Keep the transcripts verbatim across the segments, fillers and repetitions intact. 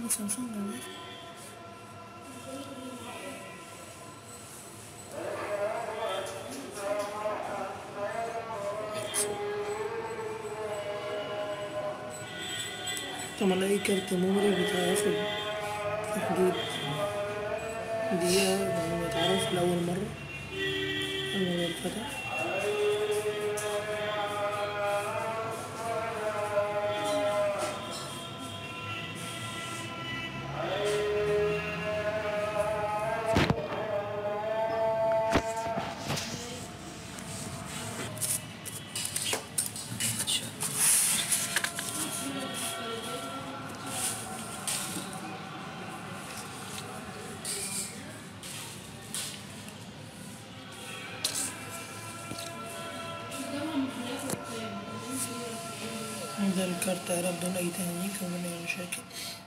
سامسونج أنا عارف. طبعا أي كارت ميموري بيتاخد في حدود دقيقة لما بيتعرف لأول مرة الموبايل فتح. ده الكارت عرب بدون أي تهنيك ومن أي مشاكل.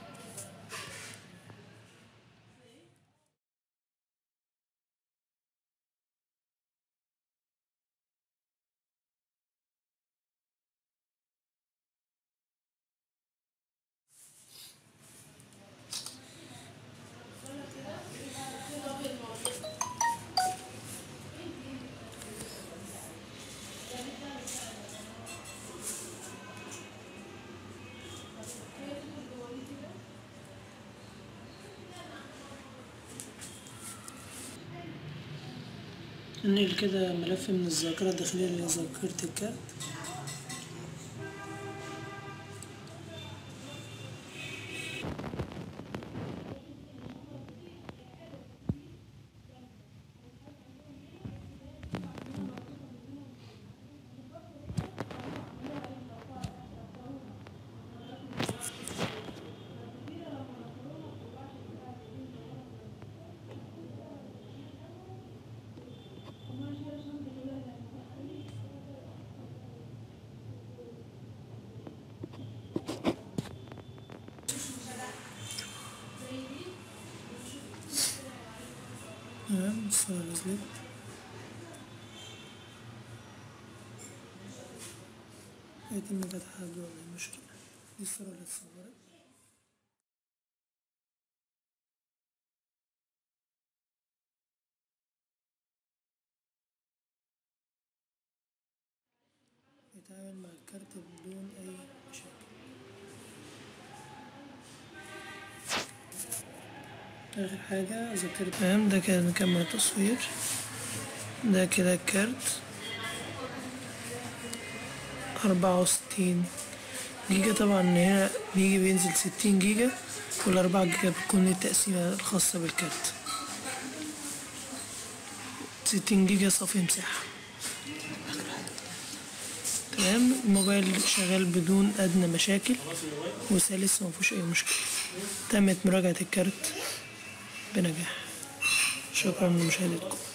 ننقل كده ملف من الذاكرة الداخلية لذاكرة الكارت. تمام الصورة نزلت. هيتم فتحها بدون أي مشكلة. دي الصورة اللي اتصورت. يتعامل مع الكارت بدون أي مشاكل. آخر حاجة ذاكرة. تمام ده كده نكمل التصوير. ده كده الكارت أربعة وستين جيجا. طبعا هنا بيجي بينزل ستين جيجا، والأربعة جيجا بتكون التقسيمة الخاصة بالكارت. ستين جيجا صافي مساحة. تمام الموبايل شغال بدون أدنى مشاكل وسلس ومفيهوش أي مشكلة. تمت مراجعة الكارت بنجاح. شكرا لمشاهدتكم.